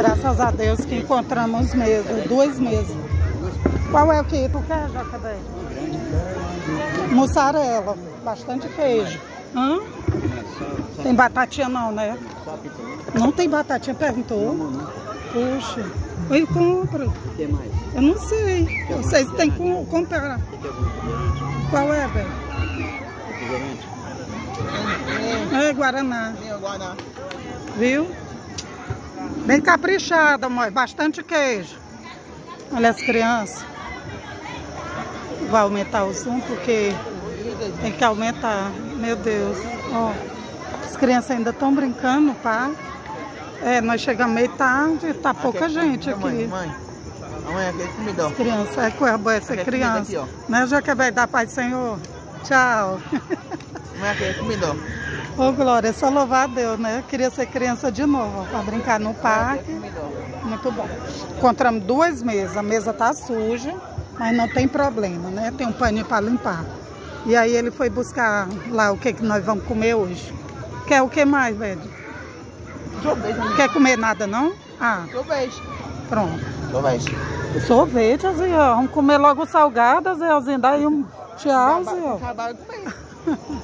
Graças a Deus que encontramos mesas, 2 mesas. Qual é o que tu quer, Jacabé? Mussarela, bastante queijo. Hã? Tem batatinha não, né? Não tem batatinha, perguntou? Puxa, eu compro. Eu não sei. Vocês têm que comprar. Qual é, velho? É Guaraná. Viu? Bem caprichada, amor. Bastante queijo. Olha as crianças. Vai aumentar o zoom porque tem que aumentar. Meu Deus. Ó, as crianças ainda estão brincando, pá. É, nós chegamos meio tarde, tá pouca gente aqui. Mãe, aqui comidão. As crianças, é coisa boa essa criança. Aqui, né, Jaquebé, da paz do Senhor? Tchau. Mãe, aqui é comidão. Ô, Glória, é só louvar a Deus, né? Queria ser criança de novo, para brincar no parque. Muito bom. Encontramos 2 mesas. A mesa tá suja, mas não tem problema, né? Tem um paninho para limpar. E aí ele foi buscar lá o que nós vamos comer hoje. Quer o que mais, velho? Quer comer nada, não? Ah. Sorvete. Pronto. Sorvete. Sorvete, Zé. Vamos comer logo salgada, Zézinho. Daí um tchau, Zé. Acabaram de comer.